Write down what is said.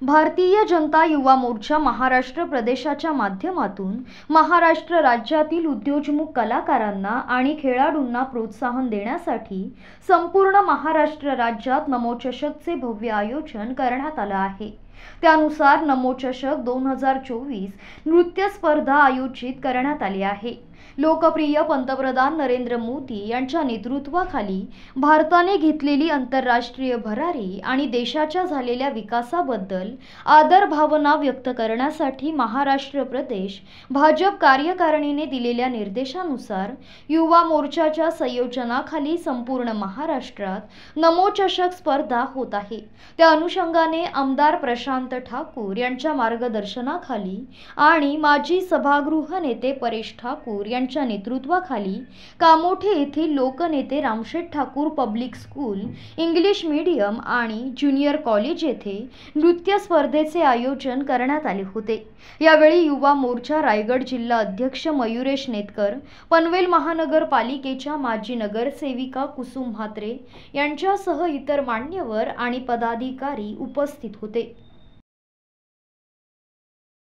भारतीय जनता युवा मोर्चा महाराष्ट्र प्रदेशाच्या माध्यमातून महाराष्ट्र राज्यातील उद्योजमुख कलाकारांना आणि खेळाडूंना प्रोत्साहन देण्यासाठी संपूर्ण महाराष्ट्र राज्यात नमो चषकचे भव्य आयोजन करण्यात आले आहे। त्यानुसार नमो चषक 2024 नृत्य स्पर्धा आयोजित करण्यात आली आहे। लोकप्रिय पंतप्रधान नरेंद्र मोदी यांच्या नेतृत्वाखाली भारताने घेतलेली आंतरराष्ट्रीय भरारी आणि देशाच्या झालेल्या विकासाबद्दल आदर भावना व्यक्त करण्यासाठी महाराष्ट्र प्रदेश भाजप कार्यकारिणीने दिलेल्या निर्देशानुसार युवा मोर्चाच्या संयोजनाखाली संपूर्ण महाराष्ट्रात नमो चषक स्पर्धा होत आहे। त्या अनुषंगाने आमदार प्रशांत ठाकूर यांच्या मार्गदर्शनाखाली आणि माजी सभागृह नेते परेश ठाकूर यांच्या नेतृत्वाखाली कामोठे येथील लोकनेते Ramsheth Thakur public school English medium आणि ज्युनियर कॉलेज येथे नृत्य स्पर्धेचे आयोजन करण्यात आले होते। यावेळी युवा मोर्चा रायगड जिल्हा अध्यक्ष मयुरेश नेतकर, पनवेल महानगरपालिकेच्या माजी नगरसेविका कुसुम म्हात्रे यांच्यासह इतर मान्यवर आणि पदाधिकारी उपस्थित होते।